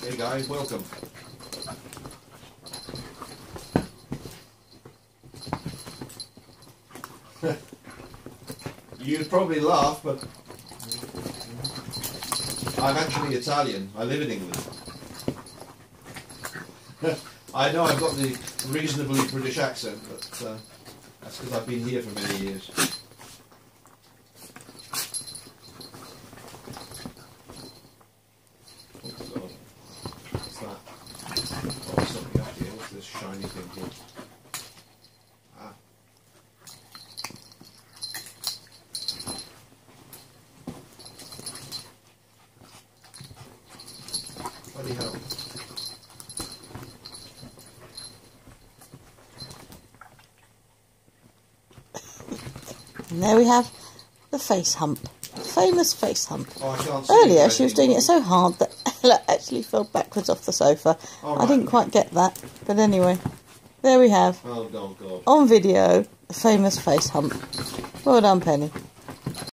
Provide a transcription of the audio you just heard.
Hey guys, welcome. You'd probably laugh, but I'm actually Italian. I live in England. I know I've got the reasonably British accent, but that's because I've been here for many years. Oh God. What's that? Oh, there's something up here. What's this shiny thing here? Ah. Bloody hell. And there we have the face hump. Famous face hump. Oh, I can't see Earlier she was doing it so hard that Ella actually fell backwards off the sofa. Oh, I didn't quite get that. But anyway, there we have, oh God. on video, the famous face hump. Well done, Penny.